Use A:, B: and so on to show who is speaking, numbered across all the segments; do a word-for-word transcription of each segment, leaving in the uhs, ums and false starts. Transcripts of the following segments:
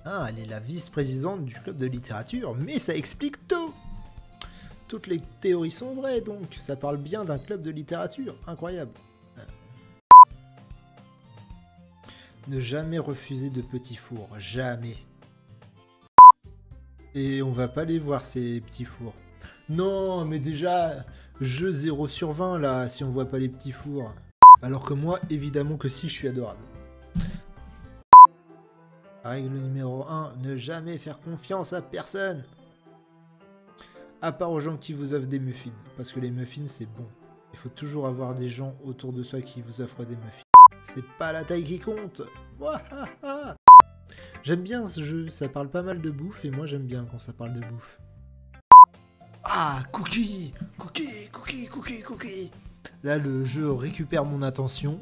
A: Ah, elle est la vice-présidente du club de littérature, mais ça explique tout. Toutes les théories sont vraies, donc ça parle bien d'un club de littérature. Incroyable. Ne jamais refuser de petits fours. Jamais. Et on va pas les voir, ces petits fours. Non, mais déjà, jeu zéro sur vingt, là, si on voit pas les petits fours. Alors que moi, évidemment que si, je suis adorable. Règle numéro un, ne jamais faire confiance à personne. À part aux gens qui vous offrent des muffins. Parce que les muffins, c'est bon. Il faut toujours avoir des gens autour de soi qui vous offrent des muffins. C'est pas la taille qui compte. J'aime bien ce jeu, ça parle pas mal de bouffe et moi j'aime bien quand ça parle de bouffe. Ah, cookie, cookie, cookie, cookie, cookie. Là, le jeu récupère mon attention.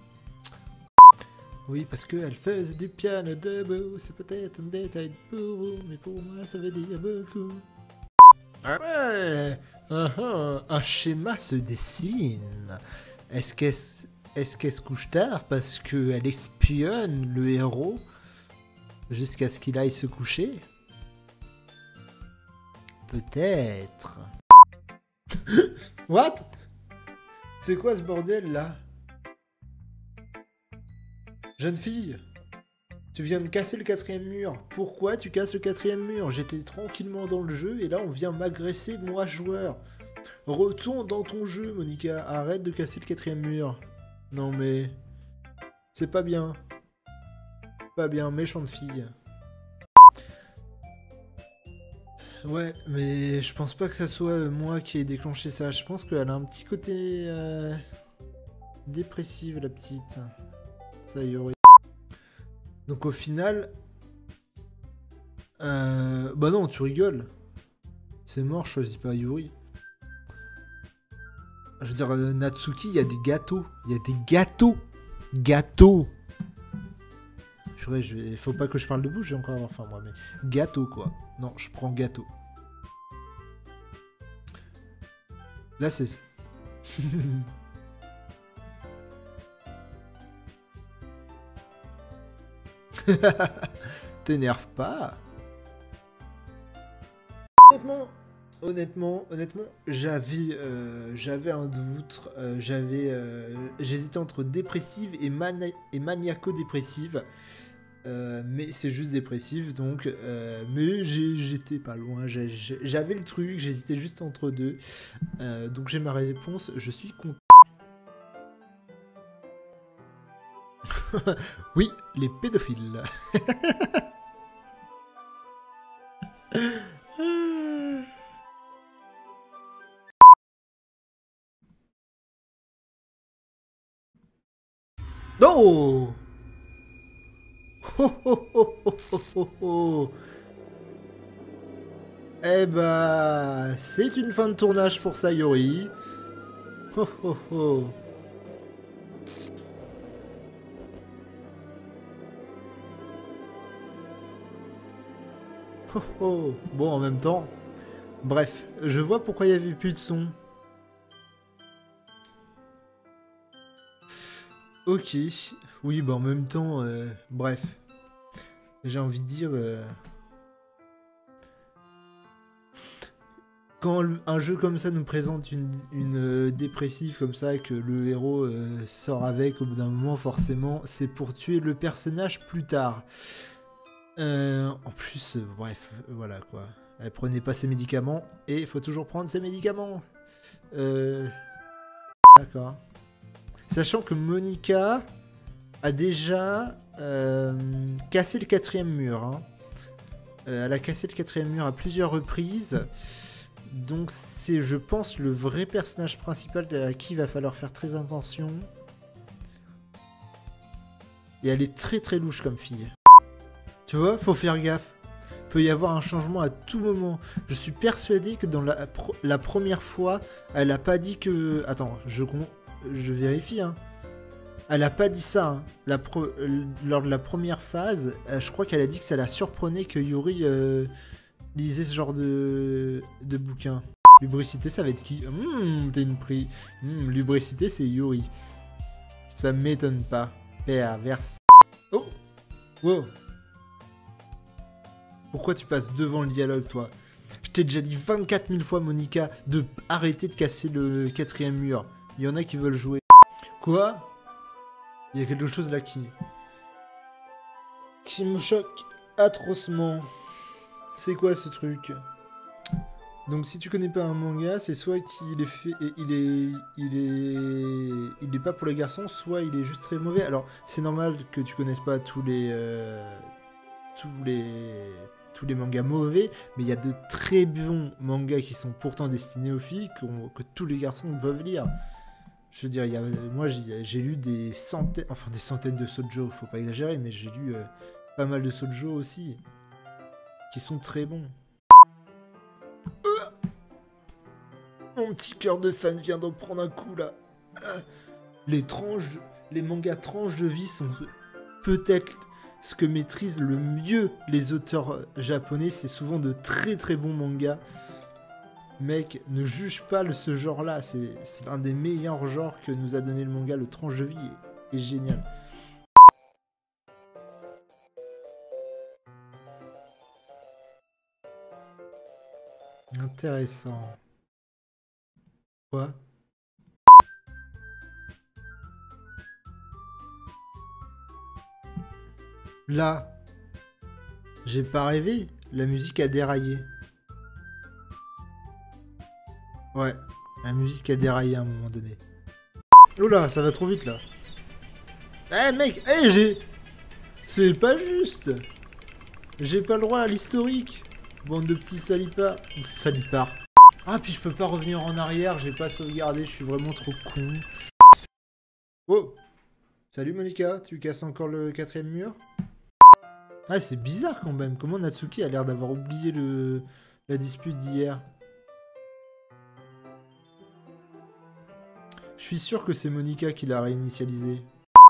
A: Oui, parce qu'elle faisait du piano debout, c'est peut-être un détail pour vous, mais pour moi ça veut dire beaucoup. Ouais, uh-huh. Un schéma se dessine. Est-ce qu'elle est qu'elle se couche tard parce qu'elle espionne le héros jusqu'à ce qu'il aille se coucher? Peut-être. What? C'est quoi ce bordel là? Jeune fille, tu viens de casser le quatrième mur. Pourquoi tu casses le quatrième mur? J'étais tranquillement dans le jeu et là on vient m'agresser moi joueur. Retourne dans ton jeu, Monica. Arrête de casser le quatrième mur. Non mais... c'est pas bien. Pas bien, méchante fille. Ouais, mais je pense pas que ça soit moi qui ai déclenché ça. Je pense qu'elle a un petit côté... Euh... dépressive, la petite. Ça y aurait... Donc au final... Euh... Bah non, tu rigoles. C'est mort, je choisis pas Yuri. Je veux dire, euh, Natsuki, il y a des gâteaux. Il y a des gâteaux. Gâteaux. Je vais, je vais... Faut pas que je parle de bouche, j'ai encore avoir faim moi, mais... Gâteau, quoi. Non, je prends gâteau. Là, c'est... T'énerve pas. Honnêtement, honnêtement, honnêtement, j'avais, euh, j'avais un doute. Euh, j'avais, euh, j'hésitais entre dépressive et, mani et maniaco-dépressive. Euh, mais c'est juste dépressif, donc... Euh, mais j'étais pas loin, j'avais le truc, j'hésitais juste entre deux. Euh, donc j'ai ma réponse, je suis content. Oui, les pédophiles. Non. Oh, oh, oh, oh, oh, oh, oh. Eh bah, c'est une fin de tournage pour Sayori. Oh, oh, oh. Oh, oh. Bon, en même temps, bref, je vois pourquoi il n'y avait plus de son. Ok, oui, bah en même temps, euh, bref, j'ai envie de dire, euh, quand un jeu comme ça nous présente une, une euh, dépressive comme ça, que le héros euh, sort avec au bout d'un moment, forcément, c'est pour tuer le personnage plus tard. Euh, en plus, euh, bref, voilà quoi. Elle prenait pas ses médicaments, et il faut toujours prendre ses médicaments. Euh, D'accord. Sachant que Monica a déjà euh, cassé le quatrième mur. Hein. Euh, elle a cassé le quatrième mur à plusieurs reprises. Donc c'est, je pense, le vrai personnage principal à qui il va falloir faire très attention. Et elle est très très louche comme fille. Tu vois, faut faire gaffe. Il peut y avoir un changement à tout moment. Je suis persuadé que dans la, la première fois, elle a pas dit que... Attends, je, je vérifie. Hein. Elle a pas dit ça. Hein. La pro... Lors de la première phase, je crois qu'elle a dit que ça la surprenait que Yuri euh, lisait ce genre de, de bouquin. Lubricité, ça va être qui? Mmh, t'es une prix. Mmh, lubricité, c'est Yuri. Ça m'étonne pas. Perverse. Oh! Wow! Pourquoi tu passes devant le dialogue, toi? Je t'ai déjà dit vingt-quatre mille fois, Monica, de arrêter de casser le quatrième mur. Il y en a qui veulent jouer. Quoi? Il y a quelque chose là qui... qui me choque atrocement. C'est quoi ce truc? Donc si tu connais pas un manga, c'est soit qu'il est fait, il est, il est, il est pas pour les garçons, soit il est juste très mauvais. Alors c'est normal que tu connaisses pas tous les, euh, tous les, tous les mangas mauvais, mais il y a de très bons mangas qui sont pourtant destinés aux filles que tous les garçons peuvent lire. Je veux dire, il y a, moi j'ai lu des centaines, enfin des centaines de shoujo, faut pas exagérer, mais j'ai lu euh, pas mal de shoujo aussi, qui sont très bons. Euh Mon petit cœur de fan vient d'en prendre un coup là. Euh les tranches, les mangas tranches de vie sont peut-être ce que maîtrisent le mieux les auteurs japonais. C'est souvent de très très bons mangas. Mec, ne juge pas le, ce genre-là. C'est l'un des meilleurs genres que nous a donné le manga. Le tranche de vie est, est génial. Intéressant. Quoi? Là, j'ai pas rêvé. La musique a déraillé. Ouais, la musique a déraillé à un moment donné. Oh là, ça va trop vite là. Eh hey, mec, eh hey, j'ai... C'est pas juste. J'ai pas le droit à l'historique. Bande de petits salipards. Salipards. Ah, puis je peux pas revenir en arrière, j'ai pas sauvegardé, je suis vraiment trop con. Oh. Salut Monica, tu casses encore le quatrième mur? Ah, c'est bizarre quand même, comment Natsuki a l'air d'avoir oublié le... la dispute d'hier. Je suis sûr que c'est Monica qui l'a réinitialisé.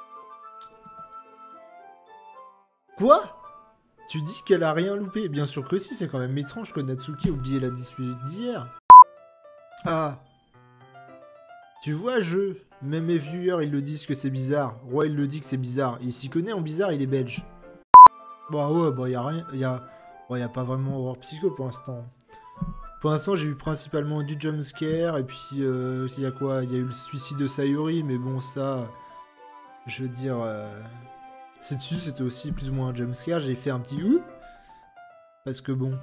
A: Quoi? Tu dis qu'elle a rien loupé? Bien sûr que si, c'est quand même étrange que Natsuki ait oublié la dispute d'hier. Ah. Tu vois, jeu, même mes viewers, ils le disent que c'est bizarre. Roi, il le dit que c'est bizarre. Il s'y connaît en bizarre, il est belge. Bon, ouais, bon, y a rien, y a... Bon, y a pas vraiment horreur psycho pour l'instant. Pour l'instant, j'ai eu principalement du jumpscare, et puis, euh, il y a quoi? Il y a eu le suicide de Sayori, mais bon, ça... Je veux dire... Euh... C'est dessus, c'était aussi plus ou moins un jumpscare. J'ai fait un petit ouh. Parce que bon...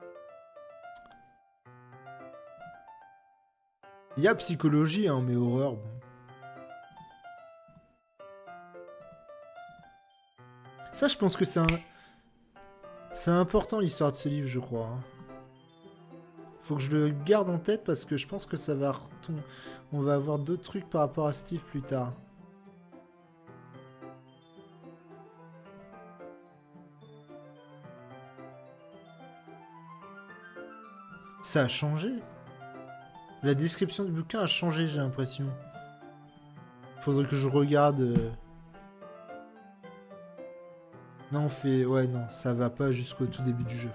A: Il y a psychologie, hein, mais horreur, bon. Ça, je pense que c'est un... C'est important, l'histoire de ce livre, je crois. Hein. Faut que je le garde en tête, parce que je pense que ça va retomber... On va avoir d'autres trucs par rapport à Steve plus tard. Ça a changé. La description du bouquin a changé, j'ai l'impression. Faudrait que je regarde... Euh... Non, on fait... Ouais, non, ça va pas jusqu'au tout début du jeu.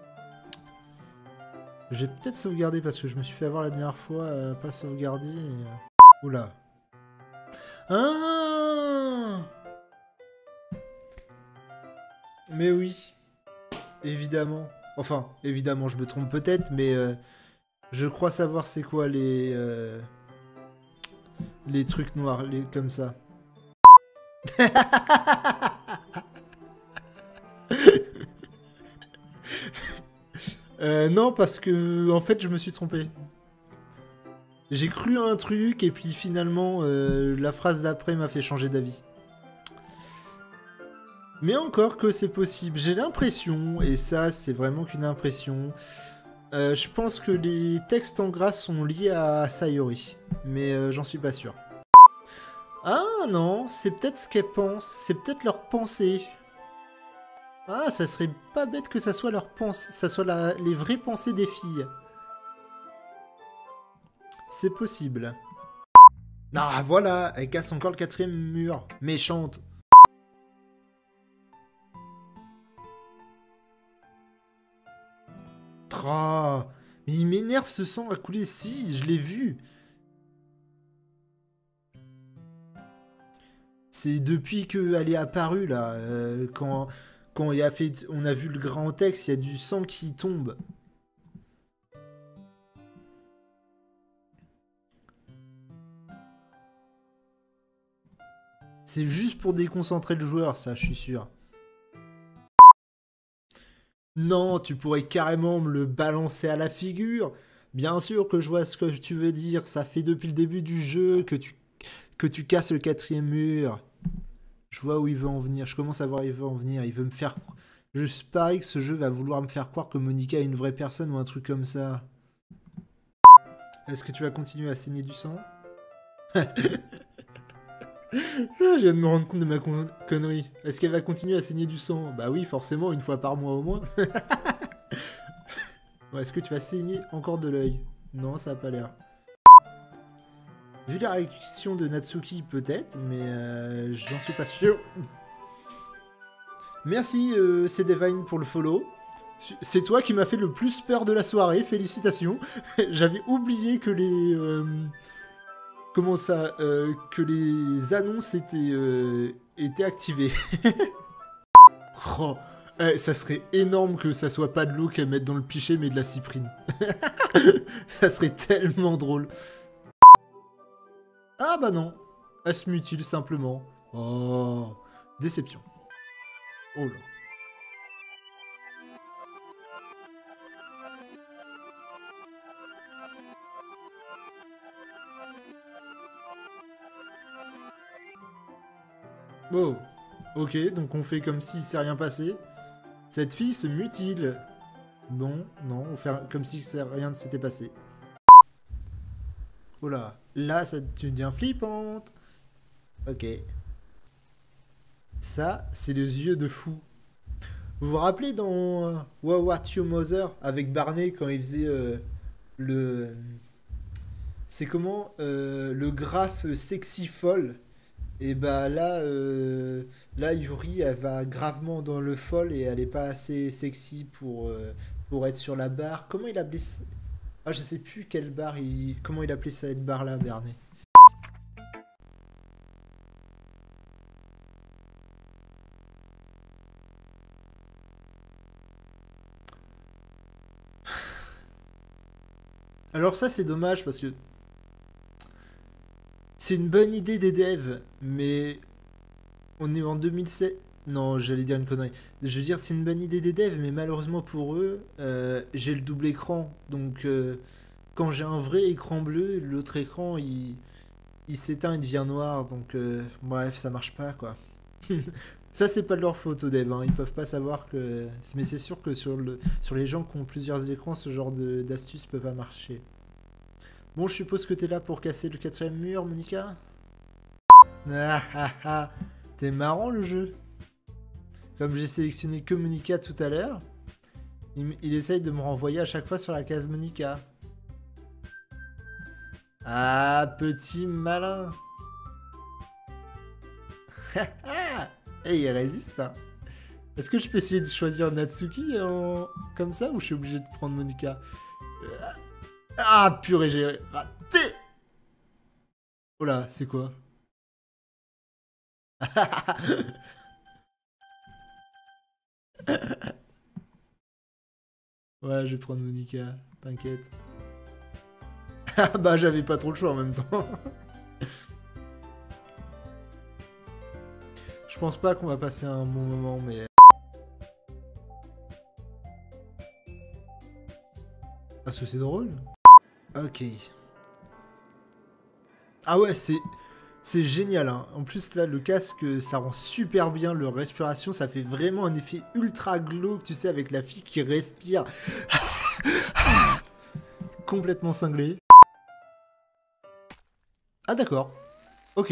A: J'ai peut-être sauvegardé parce que je me suis fait avoir la dernière fois à pas sauvegarder. Et... Oula. Ah! Mais oui. Évidemment. Enfin, évidemment, je me trompe peut-être, mais... Euh... Je crois savoir c'est quoi les... Euh, les trucs noirs, les comme ça. euh, non, parce que en fait, je me suis trompé. J'ai cru à un truc, et puis finalement, euh, la phrase d'après m'a fait changer d'avis. Mais encore que c'est possible. J'ai l'impression, et ça, c'est vraiment qu'une impression... Euh, je pense que les textes en gras sont liés à Sayori, mais euh, j'en suis pas sûr. Ah non, c'est peut-être ce qu'elles pensent, c'est peut-être leur pensée. Ah, ça serait pas bête que ça soit leur pensée, ça soit la, les vraies pensées des filles. C'est possible. Ah voilà, elle casse encore le quatrième mur, méchante. Oh, mais il m'énerve ce sang à couler. Si, je l'ai vu. C'est depuis qu'elle est apparue, là. Euh, quand, quand il a fait, on a vu le grand texte, il y a du sang qui tombe. C'est juste pour déconcentrer le joueur, ça, je suis sûr. Non, tu pourrais carrément me le balancer à la figure. Bien sûr que je vois ce que tu veux dire. Ça fait depuis le début du jeu que tu, que tu casses le quatrième mur. Je vois où il veut en venir. Je commence à voir où il veut en venir. Il veut me faire... Je parie que ce jeu va vouloir me faire croire que Monica est une vraie personne ou un truc comme ça. Est-ce que tu vas continuer à saigner du sang? Je viens de me rendre compte de ma con connerie. Est-ce qu'elle va continuer à saigner du sang? Bah oui, forcément, une fois par mois au moins. Bon, est-ce que tu vas saigner encore de l'œil? Non, ça a pas l'air. Vu la réaction de Natsuki, peut-être, mais euh, j'en suis pas sûr. Merci, euh, c'est Divine, pour le follow. C'est toi qui m'as fait le plus peur de la soirée, félicitations. J'avais oublié que les... Euh, comment ça euh, que les annonces étaient, euh, étaient activées. Oh, eh, ça serait énorme que ça soit pas de l'eau qu'elle mette dans le pichet, mais de la cyprine. Ça serait tellement drôle. Ah bah non. Elle se mutile simplement. Oh, déception. Oh là. Oh, ok, donc on fait comme si s'est rien passé. Cette fille se mutile. Bon, non, on fait comme si rien ne s'était passé. Oh là, là ça devient flippante. Ok. Ça, c'est les yeux de fou. Vous vous rappelez dans euh, What What Your Mother avec Barney quand il faisait euh, le... C'est comment euh, le graphe sexy folle. Et bah là, euh, là Yuri, elle va gravement dans le folle et elle est pas assez sexy pour, euh, pour être sur la barre. Comment il appelait ça? Ah, je sais plus quelle barre il... Comment il appelait cette barre là, Bernet? Alors ça, c'est dommage parce que c'est une bonne idée des devs, mais on est en deux mille sept. Non, j'allais dire une connerie. Je veux dire, c'est une bonne idée des devs, mais malheureusement pour eux, euh, j'ai le double écran. Donc, euh, quand j'ai un vrai écran bleu, l'autre écran, il, il s'éteint, il devient noir. Donc, euh, bref, ça marche pas, quoi. Ça, c'est pas de leur faute aux devs. Hein. Ils peuvent pas savoir que... Mais c'est sûr que sur, le, sur les gens qui ont plusieurs écrans, ce genre d'astuce peut pas marcher. Bon, je suppose que t'es là pour casser le quatrième mur, Monica? Ah ah ah, t'es marrant le jeu. Comme j'ai sélectionné que Monica tout à l'heure, il, il essaye de me renvoyer à chaque fois sur la case Monica. Ah, petit malin. Et il résiste. Hein. Est-ce que je peux essayer de choisir Natsuki en... comme ça ou je suis obligé de prendre Monica? Ah, purée, j'ai raté. Oh là, c'est quoi? Ouais, je vais prendre Monica, t'inquiète. Ah bah, j'avais pas trop le choix en même temps. Je pense pas qu'on va passer un bon moment, mais... Ah, ça c'est drôle. Ok. Ah ouais, c'est... C'est génial, hein. En plus, là, le casque, ça rend super bien leur respiration. Ça fait vraiment un effet ultra glauque, tu sais, avec la fille qui respire. Complètement cinglé. Ah, d'accord. Ok.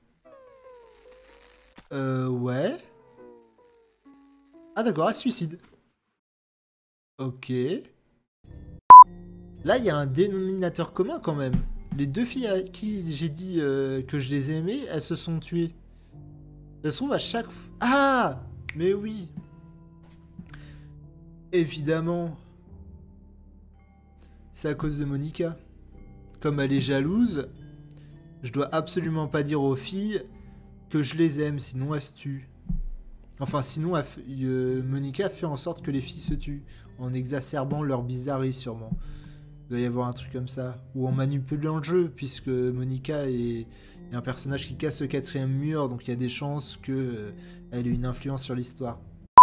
A: Euh, ouais. Ah, d'accord, elle se suicide. Ok. Là, il y a un dénominateur commun, quand même. Les deux filles à qui j'ai dit euh, que je les aimais, elles se sont tuées. Elles se trouvent à chaque fois... Ah! Mais oui! Évidemment. C'est à cause de Monica. Comme elle est jalouse, je dois absolument pas dire aux filles que je les aime, sinon elles se tuent. Enfin, sinon, a fait- euh, Monica fait en sorte que les filles se tuent, en exacerbant leur bizarrerie, sûrement. Il doit y avoir un truc comme ça. Ou en manipulant le jeu, puisque Monica est, est un personnage qui casse le quatrième mur, donc il y a des chances qu'elle ait une influence sur l'histoire.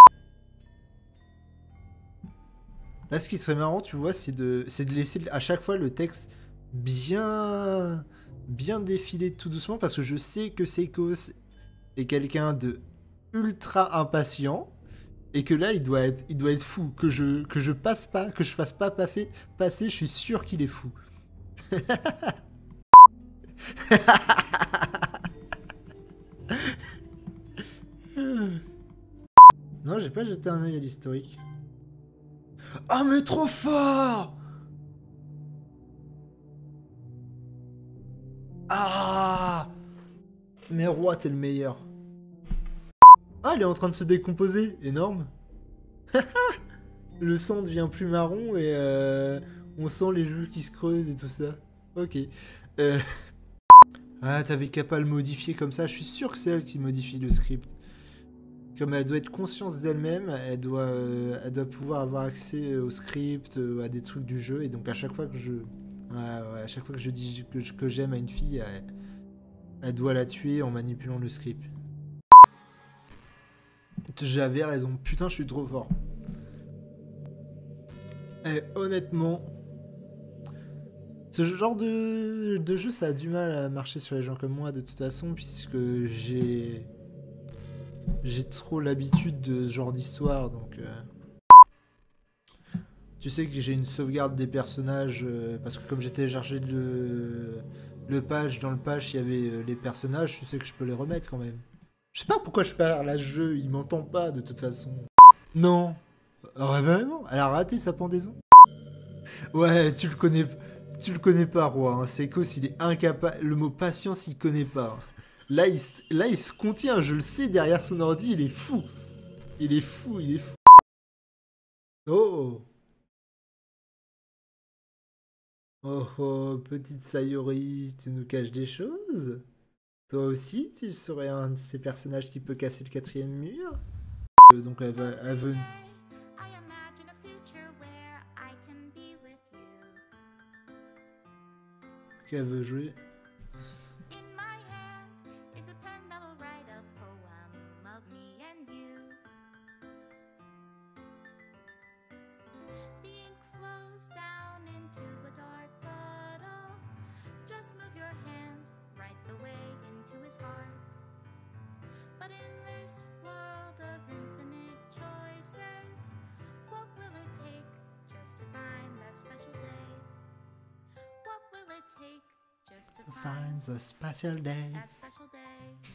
A: Là, ce qui serait marrant, tu vois, c'est de, c'est de laisser à chaque fois le texte bien, bien défiler tout doucement, parce que je sais que Seikos est quelqu'un de ultra impatient, et que là, il doit être, il doit être fou. Que je, que je passe pas, que je fasse pas passer, passer, je suis sûr qu'il est fou. Non, j'ai pas jeté un œil à l'historique. Ah, mais trop fort! Ah! Mais roi, t'es le meilleur. Ah, elle est en train de se décomposer. Énorme. Le sang devient plus marron et euh, on sent les joues qui se creusent et tout ça. Ok. Euh... Ah, t'avais qu'à pas le modifier comme ça. Je suis sûr que c'est elle qui modifie le script. Comme elle doit être consciente d'elle-même, elle doit, euh, elle doit pouvoir avoir accès au script, euh, à des trucs du jeu. Et donc à chaque fois que je, ouais, ouais, à chaque fois que je dis que, que j'aime à une fille, elle, elle doit la tuer en manipulant le script. J'avais raison. Putain, je suis trop fort. Et honnêtement, ce genre de, de jeu, ça a du mal à marcher sur les gens comme moi de toute façon, puisque j'ai j'ai trop l'habitude de ce genre d'histoire, donc euh... tu sais que j'ai une sauvegarde des personnages, euh, parce que comme j'ai téléchargé le le patch, dans le patch il y avait euh, les personnages, tu sais que je peux les remettre quand même. Je sais pas pourquoi je parle à ce jeu, il m'entend pas de toute façon. Non, vraiment, elle a raté sa pendaison. Ouais, tu le connais, tu le connais pas, Roi. Hein. Seikos, il est incapable. Le mot patience, il connaît pas. Là il, là, il se contient. Je le sais. Derrière son ordi, il est fou. Il est fou. Il est fou. Oh. Oh oh, petite Sayori, tu nous caches des choses? Toi aussi, tu serais un de ces personnages qui peut casser le quatrième mur? Euh, donc elle, va, elle veut... Qu'elle veut jouer. But in this world of infinite choices, what will it take just to find that special day? What will it take just to, to find the special day? That special day.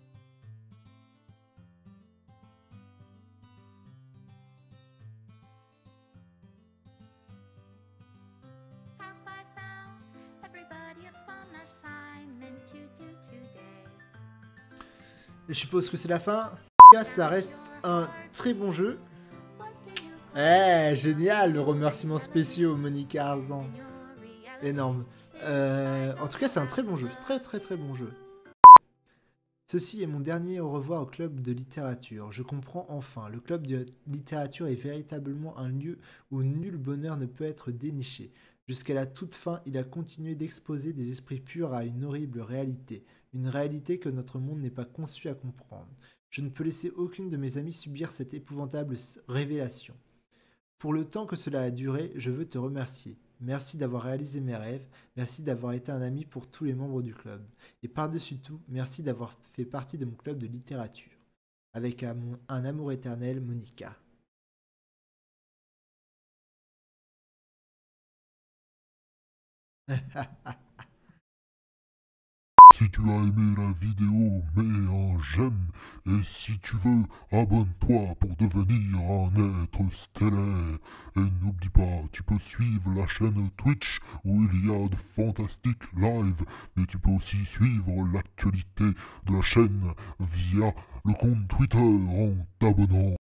A: Have I found everybody a fun assignment to do today? Je suppose que c'est la fin. En tout cas, ça reste un très bon jeu. Eh, génial, le remerciement spécial Monica Arzan. Énorme. Euh, en tout cas, c'est un très bon jeu. Très, très, très bon jeu. Ceci est mon dernier au revoir au club de littérature. Je comprends enfin. Le club de littérature est véritablement un lieu où nul bonheur ne peut être déniché. Jusqu'à la toute fin, il a continué d'exposer des esprits purs à une horrible réalité. Une réalité que notre monde n'est pas conçu à comprendre. Je ne peux laisser aucune de mes amies subir cette épouvantable révélation. Pour le temps que cela a duré, je veux te remercier. Merci d'avoir réalisé mes rêves, merci d'avoir été un ami pour tous les membres du club. Et par-dessus tout, merci d'avoir fait partie de mon club de littérature. Avec un, un amour éternel, Monica.
B: Si tu as aimé la vidéo, mets un j'aime. Et si tu veux, abonne-toi pour devenir un être stellaire. Et n'oublie pas, tu peux suivre la chaîne Twitch où il y a de fantastiques lives. Mais tu peux aussi suivre l'actualité de la chaîne via le compte Twitter en t'abonnant.